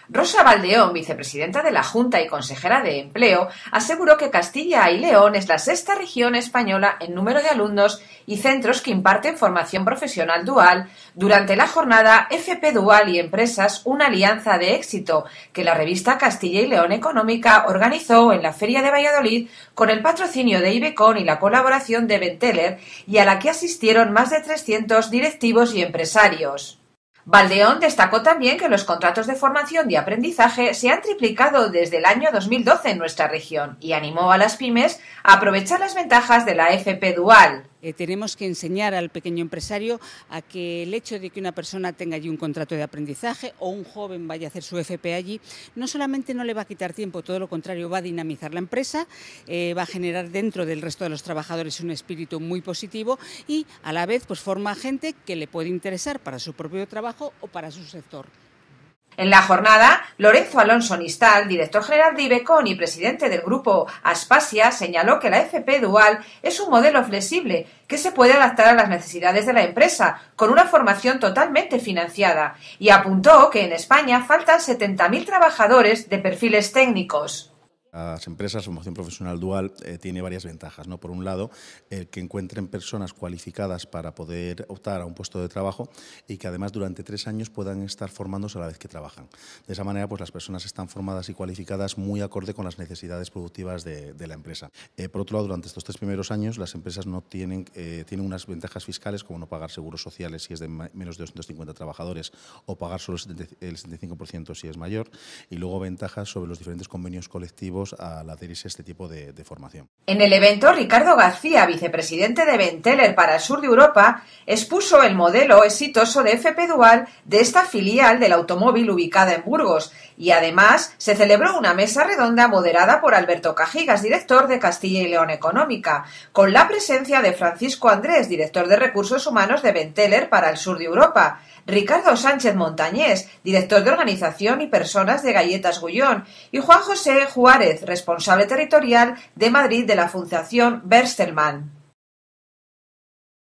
Rosa Baldeón, vicepresidenta de la Junta y consejera de Empleo, aseguró que Castilla y León es la sexta región española en número de alumnos y centros que imparten formación profesional dual durante la jornada FP Dual y Empresas, una alianza de éxito que la revista Castilla y León Económica organizó en la Feria de Valladolid con el patrocinio de Ibecon y la colaboración de Benteler, y a la que asistieron más de 300 directivos y empresarios. Baldeón destacó también que los contratos de formación y aprendizaje se han triplicado desde el año 2012 en nuestra región y animó a las pymes a aprovechar las ventajas de la FP Dual. Tenemos que enseñar al pequeño empresario a que el hecho de que una persona tenga allí un contrato de aprendizaje o un joven vaya a hacer su FP allí, no solamente no le va a quitar tiempo, todo lo contrario, va a dinamizar la empresa, va a generar dentro del resto de los trabajadores un espíritu muy positivo y a la vez pues forma gente que le puede interesar para su propio trabajo o para su sector. En la jornada, Lorenzo Alonso Nistal, director general de Ibecon y presidente del grupo Aspasia, señaló que la FP Dual es un modelo flexible que se puede adaptar a las necesidades de la empresa, con una formación totalmente financiada, y apuntó que en España faltan 70.000 trabajadores de perfiles técnicos. Las empresas, la formación profesional dual tiene varias ventajas, ¿no? Por un lado, el que encuentren personas cualificadas para poder optar a un puesto de trabajo y que además durante 3 años puedan estar formándose a la vez que trabajan. De esa manera, pues las personas están formadas y cualificadas muy acorde con las necesidades productivas de la empresa. Por otro lado, durante estos 3 primeros años, las empresas no tienen unas ventajas fiscales como no pagar seguros sociales si es de menos de 250 trabajadores o pagar solo el 75% si es mayor, y luego ventajas sobre los diferentes convenios colectivos al adherirse a este tipo de formación. En el evento, Ricardo García, vicepresidente de Benteler para el sur de Europa, expuso el modelo exitoso de FP Dual de esta filial del automóvil ubicada en Burgos, y además se celebró una mesa redonda moderada por Alberto Cajigas, director de Castilla y León Económica, con la presencia de Francisco Andrés, director de Recursos Humanos de Benteler para el sur de Europa, Ricardo Sánchez Montañés, director de Organización y Personas de Galletas Gullón, y Juan José Juárez, responsable territorial de Madrid de la Fundación Berstelmann.